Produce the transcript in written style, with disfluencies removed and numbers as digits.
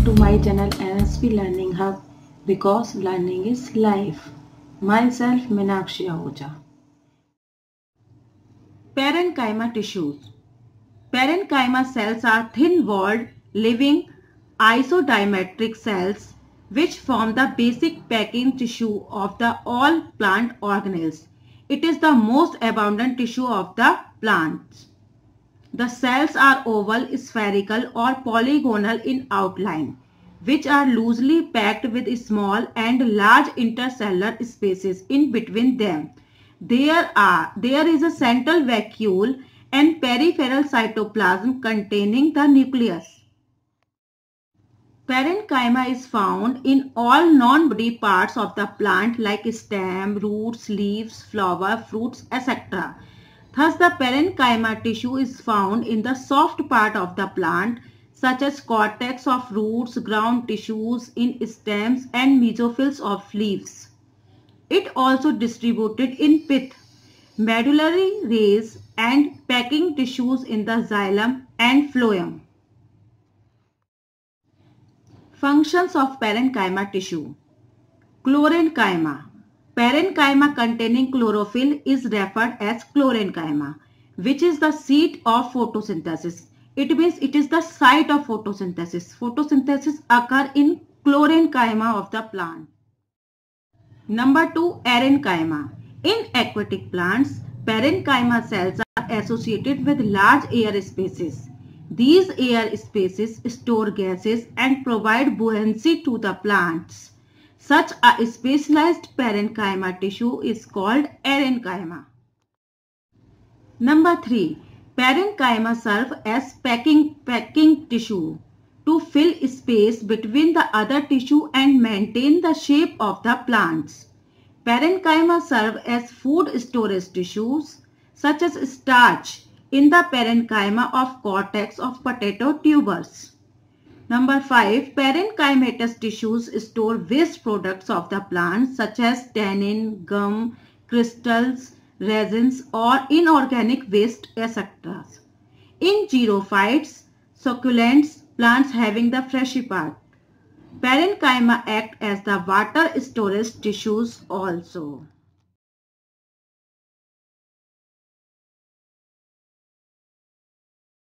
welcome to my channel NSP Learning Hub because learning is life. Myself Meenakshi Ahuja. Parenchyma tissues. Parenchyma cells are thin-walled, living isodimetric cells which form the basic packing tissue of all plant organelles. It is the most abundant tissue of the plants. The cells are oval, spherical or polygonal in outline, which are loosely packed with small and large intercellular spaces in between them. There is a central vacuole and peripheral cytoplasm containing the nucleus. Parenchyma is found in all non-body parts of the plant like stem, roots, leaves, flower, fruits, etc. Thus, the parenchyma tissue is found in the soft part of the plant such as cortex of roots, ground tissues in stems and mesophyll of leaves. It also distributed in pith, medullary rays and packing tissues in the xylem and phloem. Functions of parenchyma tissue. Chlorenchyma. Parenchyma containing chlorophyll is referred as chlorenchyma, which is the seat of photosynthesis. It means it is the site of photosynthesis. Photosynthesis occurs in chlorenchyma of the plant. Number 2, arenchyma. In aquatic plants, parenchyma cells are associated with large air spaces. These air spaces store gases and provide buoyancy to the plants. Such a specialized parenchyma tissue is called arenchyma. Number 3. Parenchyma serve as packing tissue to fill space between the other tissue and maintain the shape of the plants. Parenchyma serve as food storage tissues such as starch in the parenchyma of cortex of potato tubers. Number 5. Parenchymatous tissues store waste products of the plant such as tannin, gum, crystals, resins or inorganic waste etc. In xerophytes, succulents, plants having the fleshy part, parenchyma act as the water storage tissues also.